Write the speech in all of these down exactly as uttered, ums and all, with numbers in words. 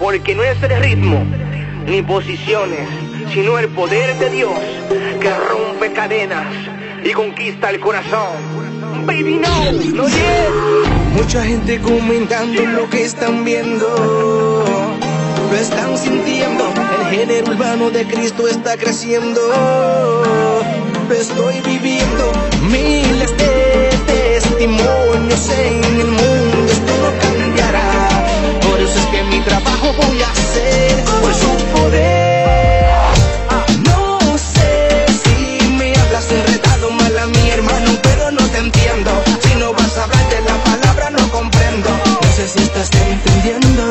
porque no es el ritmo ni posiciones, sino el poder de Dios que rompe cadenas y conquista el corazón. Baby, no, no yeah. Mucha gente comentando lo que están viendo, lo están sintiendo. El género urbano de Cristo está creciendo, lo estoy viviendo. Miles de testimonios en el mundo, esto no cambiará. Por eso es que mi trabajo voy a hacer por su poder. No sé si me hablas enredado mal a mi hermano, pero no te entiendo. Si no vas a hablar de la palabra no comprendo. No sé si estás entendiendo.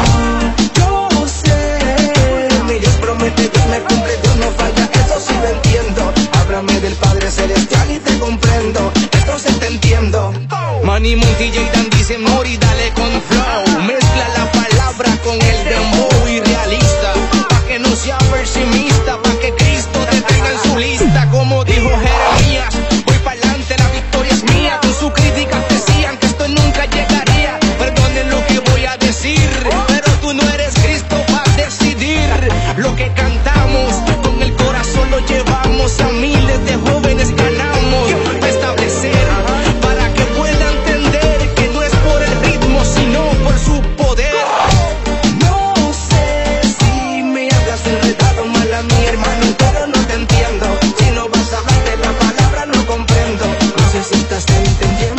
Yo sé, mi Dios promete, Dios me cumple, Dios no falla, eso sí lo entiendo. Háblame del Padre Celestial y te comprendo, entonces te entiendo. Manny Montilla y Dan dicen Mori, dale con flow. Mezcla la palabra con el dembow y realista, pa' que no sea pesimista, pa' que Cristo te tenga en su lista. Como dijo Jeremías, voy pa'lante, la victoria es mía. Con su crítica decían que esto nunca llegaría. Perdonen lo que voy a decir, pero tú no eres Cristo para decidir. Lo que cantamos con el corazón lo llevamos, a miles de jóvenes ganamos a establecer, para que pueda entender que no es por el ritmo sino por su poder. No sé si me hablas enredado mal a mi hermano, pero no te entiendo. Si no vas a hablar de la palabra no comprendo. No sé si estás entendiendo.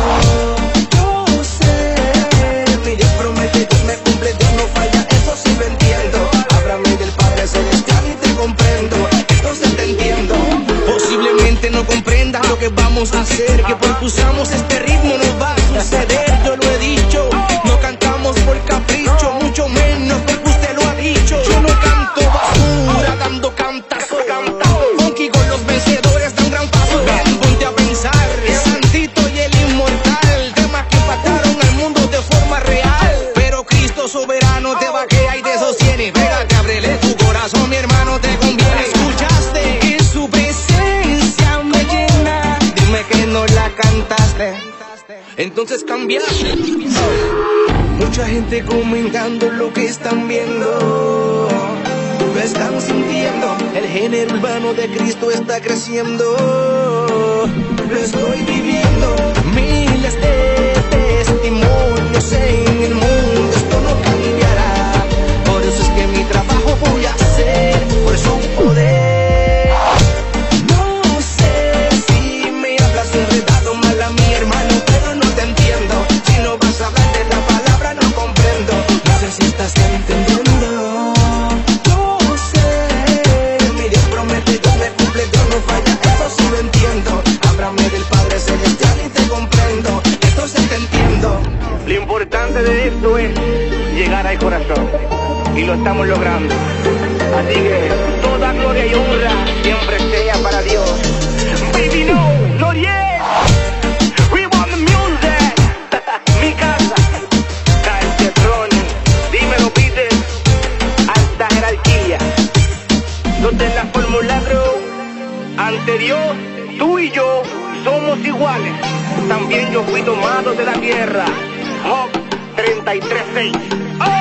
Yo sé, mi Dios promete, Dios me cumple, Dios no falla, eso sí lo entiendo. Háblame del Padre Celestial y te comprendo, entonces te entiendo. Posiblemente no comprendas lo que vamos a hacer, que porque usamos este ritmo nos va a suceder. Yo lo he dicho, no cantamos por capricho, mucho menos porque usted lo ha dicho. Yo no canto basura dando cantazos, funky con los vencedores dan gran paso. Ven, ponte a pensar, el santito y el inmortal, temas que impactaron al mundo de forma real. Pero Cristo soberano te vaquea y te sostiene. Pégate, ábrele tu corazón, mi hermano, te conviene. ¿Escuchaste? Que su presencia me llena. Dime que no la cantaste, entonces cambiaste. Mucha gente comentando lo que están viendo, lo están sintiendo. El género urbano de Cristo está creciendo, lo estoy viviendo. Miles de testimonios en el mundo, esto no cambiará. Por eso es que mi trabajo voy a hacer por su poder. No sé si me hablas enredado mal a mi hermano, pero no te entiendo. Si no vas a hablar de la palabra no comprendo. No sé si estás entendiendo. Yo sé, mi Dios promete, Dios me cumple, Dios no falla, eso sí lo entiendo. Háblame del Padre Celestial y te comprendo, entonces te entiendo. Lo importante de esto es llegar al corazón, y lo estamos logrando. Así que toda gloria y honra siempre sea para Dios. Baby, no, no yes. We want the music. Mi casa, Calcetroni, dímelo, Peter. Alta jerarquía. No te la fórmula, bro. Ante Dios, tú y yo somos iguales. También yo fui tomado de la tierra. Job treinta y tres seis. ¡Oh!